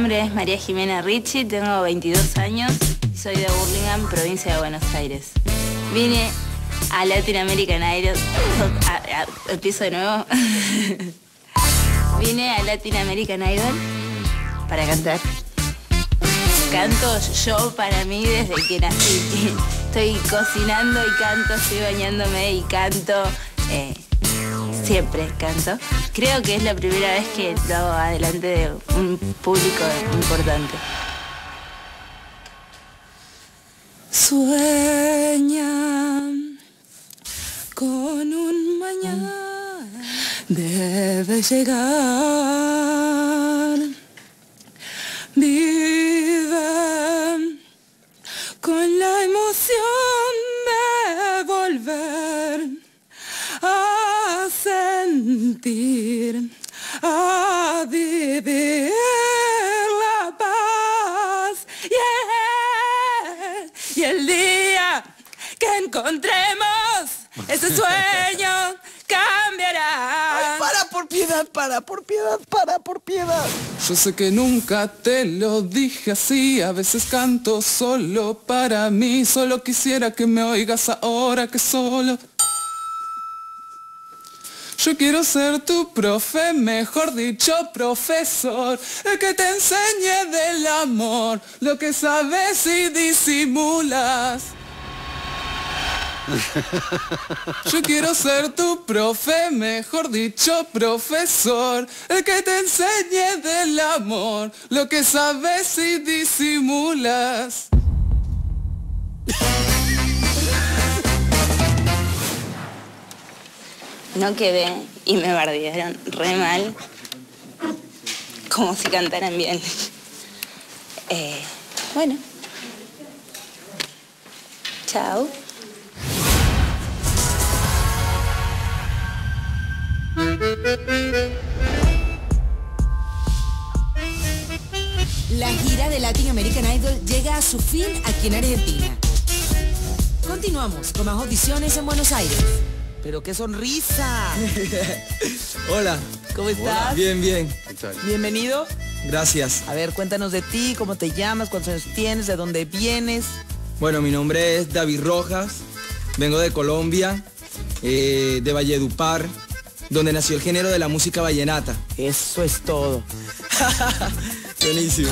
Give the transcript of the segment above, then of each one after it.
nombre es María Jimena Ricci, tengo 22 años y soy de Burlingame, provincia de Buenos Aires. Vine a Latin American Idol... ¿Empiezo de nuevo? Vine a Latin American Idol para cantar. Canto yo para mí desde que nací. Estoy cocinando y canto, estoy bañándome y canto. Siempre canto. Creo que es la primera vez que lo hago adelante de un público importante. Sueña con un mañana, debe llegar. Vive con la emoción de volver a sentir, a vivir la paz. Yeah. Y el día que encontremos ese sueño cambiará. Ay, para, por piedad, para, por piedad, para, por piedad. Yo sé que nunca te lo dije así, a veces canto solo para mí, solo quisiera que me oigas ahora que solo... Yo quiero ser tu profe, mejor dicho profesor, el que te enseñe del amor, lo que sabes y disimulas. Yo quiero ser tu profe, mejor dicho profesor, el que te enseñe del amor, lo que sabes y disimulas. No quedé y me bardearon re mal, como si cantaran bien. Bueno. Chao. La gira de Latin American Idol llega a su fin aquí en Argentina. Continuamos con más audiciones en Buenos Aires. ¡Pero qué sonrisa! Hola. ¿Cómo estás? Hola. Bien, bien. Bienvenido. Gracias. A ver, cuéntanos de ti, cómo te llamas, cuántos años tienes, de dónde vienes. Bueno, mi nombre es David Rojas, vengo de Colombia, de Valledupar, donde nació el género de la música vallenata. Eso es todo. Buenísimo.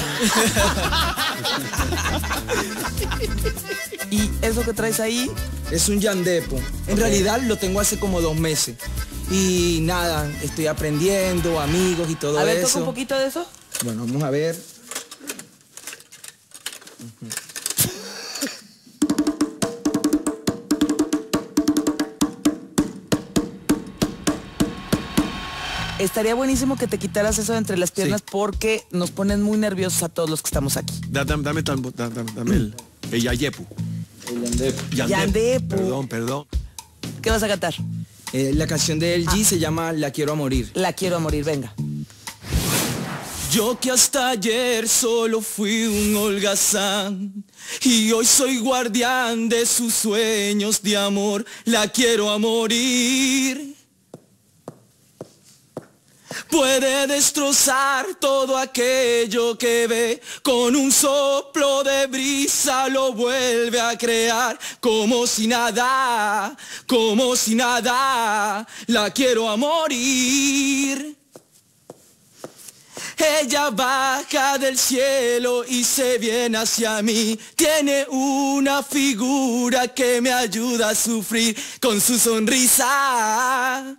¿Y eso que traes ahí? Es un yandepo. En realidad lo tengo hace como 2 meses. Y nada, estoy aprendiendo, amigos y todo eso. A ver, toca un poquito de eso. Bueno, vamos a ver. Estaría buenísimo que te quitaras eso de entre las piernas, sí, porque nos ponen muy nerviosos a todos los que estamos aquí. Dame el yayepu. El yandepu. Perdón. ¿Qué vas a cantar? La canción de LG se llama La quiero a morir. La quiero a morir, venga. Yo que hasta ayer solo fui un holgazán y hoy soy guardián de sus sueños de amor. La quiero a morir. Puede destrozar todo aquello que ve, con un soplo de brisa lo vuelve a crear, como si nada, la quiero a morir. Ella baja del cielo y se viene hacia mí, tiene una figura que me ayuda a sufrir con su sonrisa.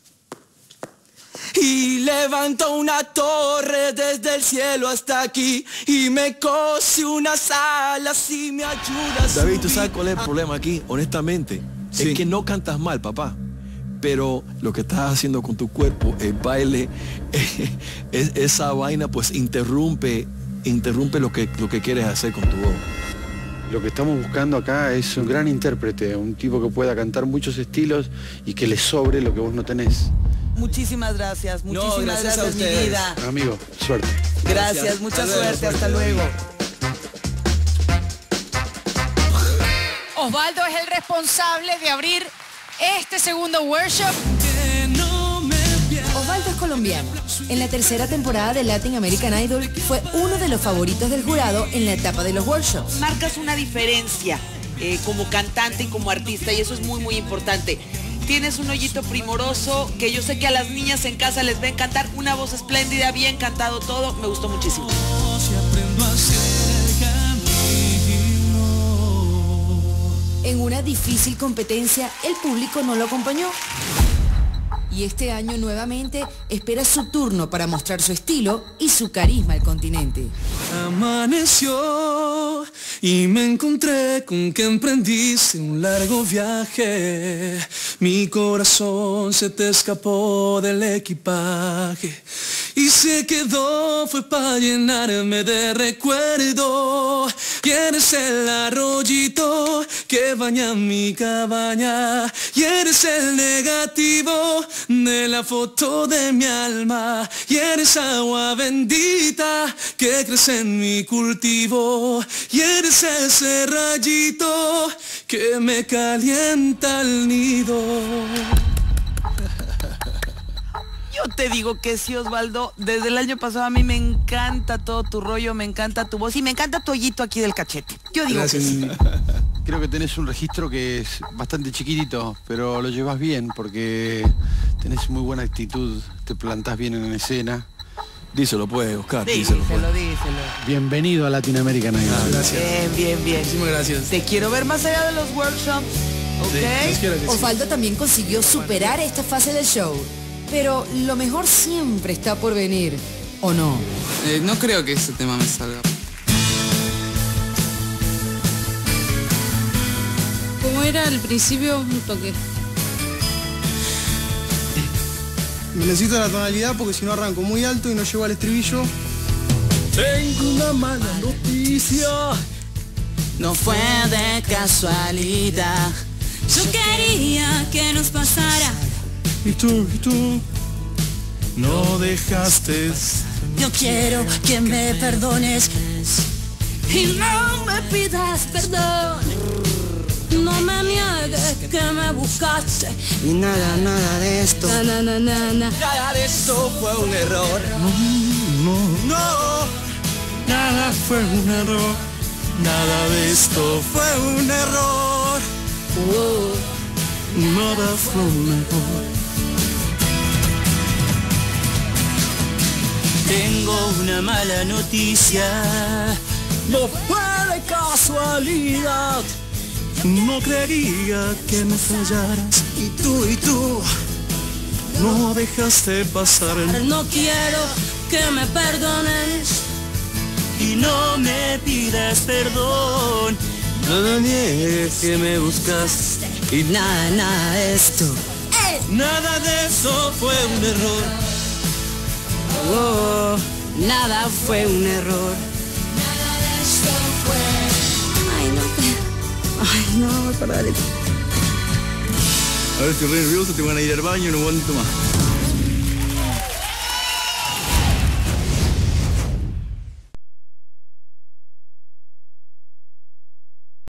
Y levantó una torre desde el cielo hasta aquí y me cose unas alas y me ayuda a subir. David, ¿tú sabes cuál es el problema aquí? Honestamente, sí, es que no cantas mal, papá. Pero lo que estás haciendo con tu cuerpo, el baile, esa vaina pues interrumpe lo que quieres hacer con tu voz. Lo que estamos buscando acá es un gran intérprete, un tipo que pueda cantar muchos estilos y que le sobre lo que vos no tenés. Muchísimas gracias, gracias mi vida. Amigo, suerte. Gracias, mucha suerte, hasta luego. Osvaldo es el responsable de abrir este segundo workshop. Que no me pierdas. Osvaldo es colombiano. En la tercera temporada de Latin American Idol fue uno de los favoritos del jurado en la etapa de los workshops. Marcas una diferencia como cantante y como artista, y eso es muy, muy importante. Tienes un hoyito primoroso que yo sé que a las niñas en casa les va a encantar. Una voz espléndida, bien cantado todo. Me gustó muchísimo. En una difícil competencia, el público no lo acompañó. Y este año nuevamente espera su turno para mostrar su estilo y su carisma al continente. Amaneció y me encontré con que emprendiste un largo viaje. Mi corazón se te escapó del equipaje y se quedó, fue para llenarme de recuerdo. Y eres el arroyito que baña mi cabaña y eres el negativo de la foto de mi alma y eres agua bendita que crece en mi cultivo y eres ese rayito que me calienta el nido. Yo te digo que sí, Osvaldo, desde el año pasado a mí me encanta todo tu rollo, me encanta tu voz y me encanta tu hoyito aquí del cachete. Yo digo Gracias. que sí. Creo que tenés un registro que es bastante chiquitito, pero lo llevas bien porque tenés muy buena actitud, te plantás bien en escena. Díselo pues, Oscar, Díselo. Díselo. Bienvenido a Latin American Idol. Gracias. Bien. Muchísimas gracias. Te quiero ver más allá de los workshops, ¿ok? Sí, Dios quiera que sí. Osvaldo también consiguió superar esta fase del show. Pero lo mejor siempre está por venir, ¿o no? No creo que ese tema me salga. Como era al principio, un toque. Necesito la tonalidad porque si no arranco muy alto y no llego al estribillo. Tengo una mala noticia. No fue de casualidad. Yo quería que nos pasara. Y tú no dejaste. Yo quiero que me perdones y no me pidas perdón. No me niegues que me buscaste. Y nada de esto. Na. Nada de esto fue un error. No, nada fue un error. Nada de esto fue un error. Nada fue un error. Tengo una mala noticia. No fue de casualidad. No creía que me fallaras. Y tú no dejaste pasar. No quiero que me perdones Y no me pidas perdón. No niegues que me buscaste. Y nada de esto. Nada de eso fue un error. Nada fue un error. Ay, no, perdón. Ahora estoy re nervioso, te van a ir al baño, no aguanto más.